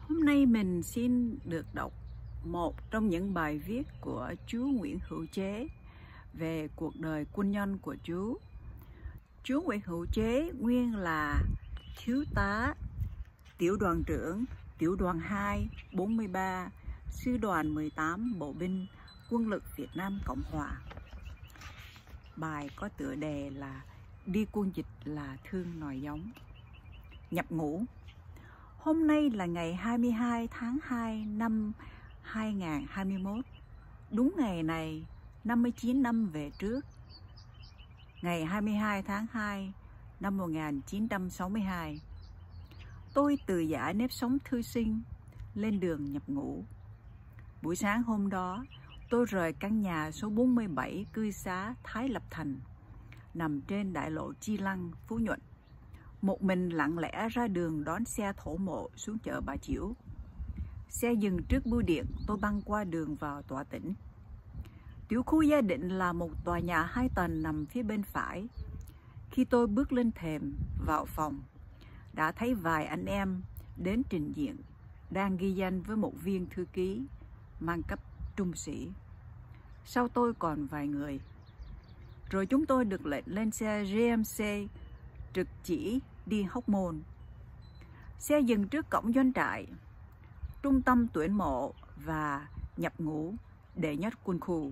Hôm nay mình xin được đọc một trong những bài viết của chú Nguyễn Hữu Chế về cuộc đời quân nhân của chú. Chú Nguyễn Hữu Chế nguyên là thiếu tá, tiểu đoàn trưởng, tiểu đoàn 2, 43, sư đoàn 18 Bộ binh, Quân lực Việt Nam Cộng Hòa. Bài có tựa đề là Đi quân dịch là thương nòi giống. Nhập ngũ. Hôm nay là ngày 22 tháng 2 năm 2021. Đúng ngày này, 59 năm về trước, ngày 22 tháng 2 năm 1962, tôi từ giã nếp sống thư sinh lên đường nhập ngũ. Buổi sáng hôm đó, tôi rời căn nhà số 47 cư xá Thái Lập Thành, nằm trên đại lộ Chi Lăng, Phú Nhuận. Một mình lặng lẽ ra đường đón xe thổ mộ xuống chợ Bà Chiểu. Xe dừng trước bưu điện, tôi băng qua đường vào tòa tỉnh. Tiểu khu Gia Định là một tòa nhà 2 tầng nằm phía bên phải. Khi tôi bước lên thềm vào phòng, đã thấy vài anh em đến trình diện, đang ghi danh với một viên thư ký mang cấp trung sĩ. Sau tôi còn vài người. Rồi chúng tôi được lệnh lên xe GMC trực chỉ đi Hóc Môn. Xe dừng trước cổng doanh trại, trung tâm tuyển mộ và nhập ngũ đệ nhất quân khu.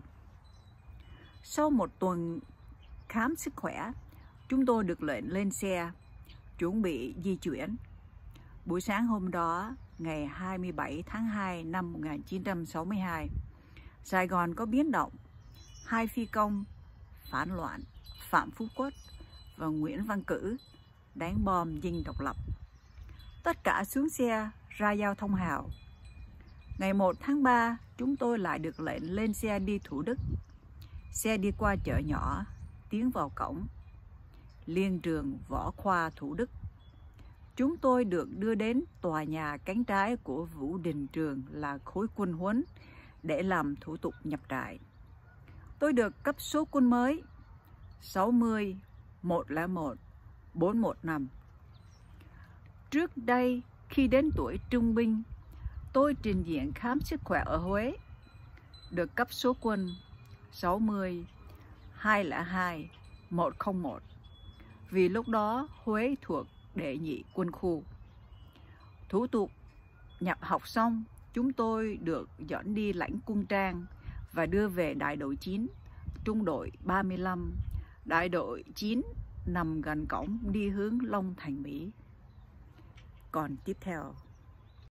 Sau một tuần khám sức khỏe, chúng tôi được lệnh lên xe, chuẩn bị di chuyển. Buổi sáng hôm đó, ngày 27 tháng 2 năm 1962, Sài Gòn có biến động. 2 phi công phản loạn Phạm Phú Quốc và Nguyễn Văn Cử đánh bom dinh độc lập. Tất cả xuống xe ra giao thông hào. Ngày 1 tháng 3, chúng tôi lại được lệnh lên xe đi Thủ Đức. Xe đi qua chợ nhỏ, tiến vào cổng Liên trường Võ khoa Thủ Đức. Chúng tôi được đưa đến tòa nhà cánh trái của Vũ Đình Trường là khối quân huấn để làm thủ tục nhập trại. Tôi được cấp số quân mới 60 101 415. Trước đây, khi đến tuổi trung binh, tôi trình diện khám sức khỏe ở Huế, được cấp số quân 60 202 101. Vì lúc đó Huế thuộc đệ nhị quân khu. Thủ tục nhập học xong, chúng tôi được dẫn đi lãnh quân trang và đưa về đại đội 9, trung đội 35. Đại đội 9 nằm gần cổng đi hướng Long Thành, Mỹ. Còn tiếp theo.